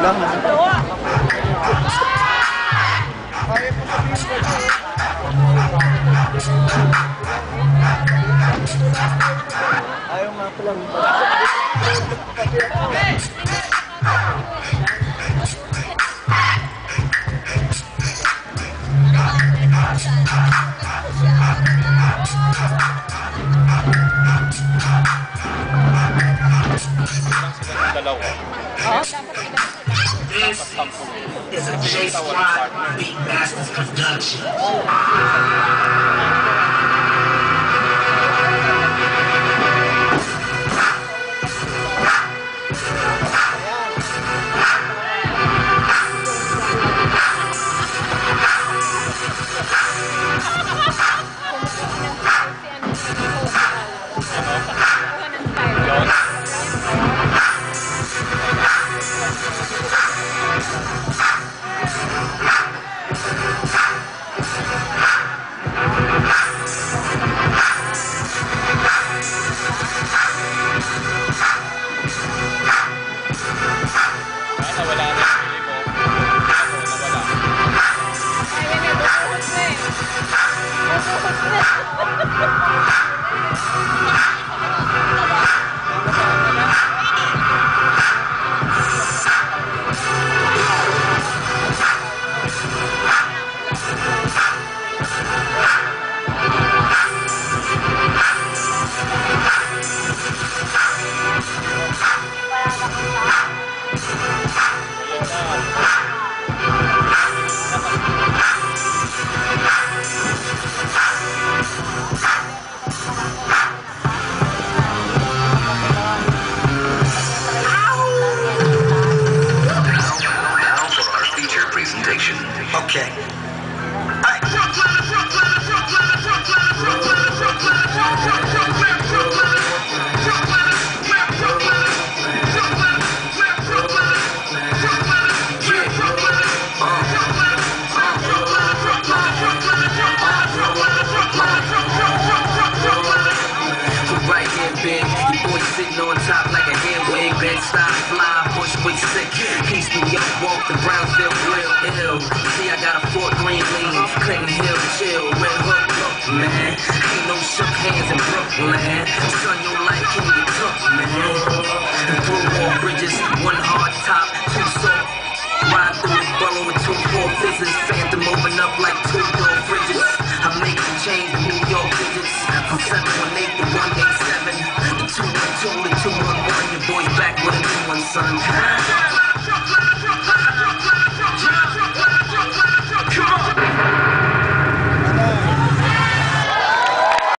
lang. Ayaw nga palang. This is a J Squad Beat Masters production. Okay. Sitting on top like a handwig, bed stop, fly, bushwick sick. East New York, walk the Brownsville grill, ill. See, I got a Fort Greene lean, Clinton Hill chill, Red Hook, look, man. Ain't no shook hands in Brooklyn. Son, your life can get took, man. Through all bridges, one hard top, two soft. Ride through the borough with 2-4 fizzes. Phantom open up like 2-door fridges. I make them change the New York digits from 718 to 187. The 212 to 211. Your boy's back with a new one, son.